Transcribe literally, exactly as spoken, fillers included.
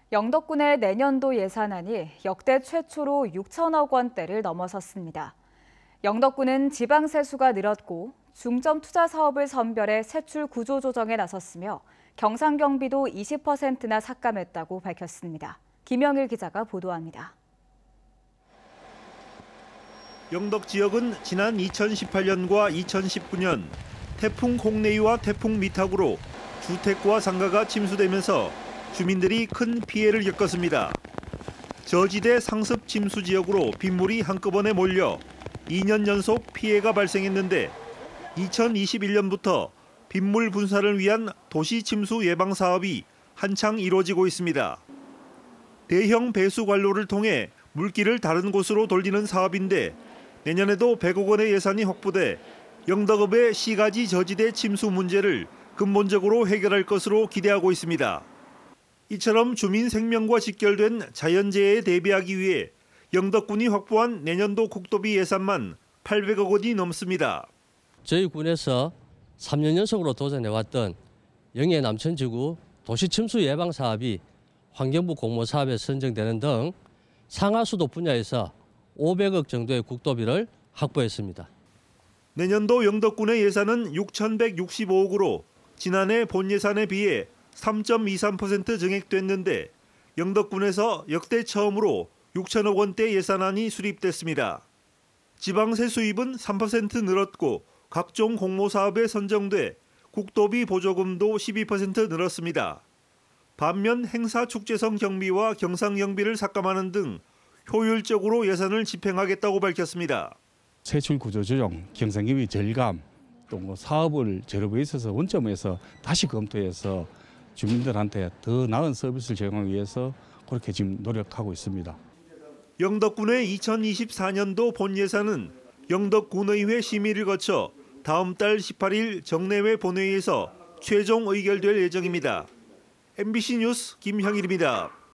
영덕군의 내년도 예산안이 역대 최초로 육천억 원대를 넘어섰습니다. 영덕군은 지방 세수가 늘었고 중점 투자 사업을 선별해 세출 구조 조정에 나섰으며 경상경비도 이십 퍼센트나 삭감했다고 밝혔습니다. 김영일 기자가 보도합니다. 영덕 지역은 지난 이천십팔 년과 이천십구 년 태풍 홍레이와 태풍 미탁으로 주택과 상가가 침수되면서 주민들이 큰 피해를 겪었습니다. 저지대 상습 침수 지역으로 빗물이 한꺼번에 몰려 이 년 연속 피해가 발생했는데 이천이십일 년부터 빗물 분산을 위한 도시 침수 예방 사업이 한창 이루어지고 있습니다. 대형 배수 관로를 통해 물길을 다른 곳으로 돌리는 사업인데 내년에도 백억 원의 예산이 확보돼 영덕읍의 시가지 저지대 침수 문제를 근본적으로 해결할 것으로 기대하고 있습니다. 이처럼 주민 생명과 직결된 자연재해에 대비하기 위해 영덕군이 확보한 내년도 국도비 예산만 팔백억 원이 넘습니다. 저희 군에서 삼 년 연속으로 도전해왔던 영해 남천지구 도시침수 예방 사업이 환경부 공모 사업에 선정되는 등 상하수도 분야에서 오백억 정도의 국도비를 확보했습니다. 내년도 영덕군의 예산은 육천백육십오억으로 지난해 본 예산에 비해 삼 점 이삼 퍼센트 증액됐는데 영덕군에서 역대 처음으로 육천억 원대 예산안이 수립됐습니다. 지방세 수입은 삼 퍼센트 늘었고 각종 공모사업에 선정돼 국도비 보조금도 십이 퍼센트 늘었습니다. 반면 행사축제성 경비와 경상경비를 삭감하는 등 효율적으로 예산을 집행하겠다고 밝혔습니다. 세출 구조 조정, 경상경비 절감, 또 뭐 사업을 제로에 있어서 원점에서 다시 검토해서 주민들한테 더 나은 서비스를 제공하기 위해서 그렇게 지금 노력하고 있습니다. 영덕군의 이천이십사 년도 본 예산은 영덕군의회 심의를 거쳐 다음 달 십팔 일 정례회 본회의에서 최종 의결될 예정입니다. 엠비씨 뉴스 김형일입니다.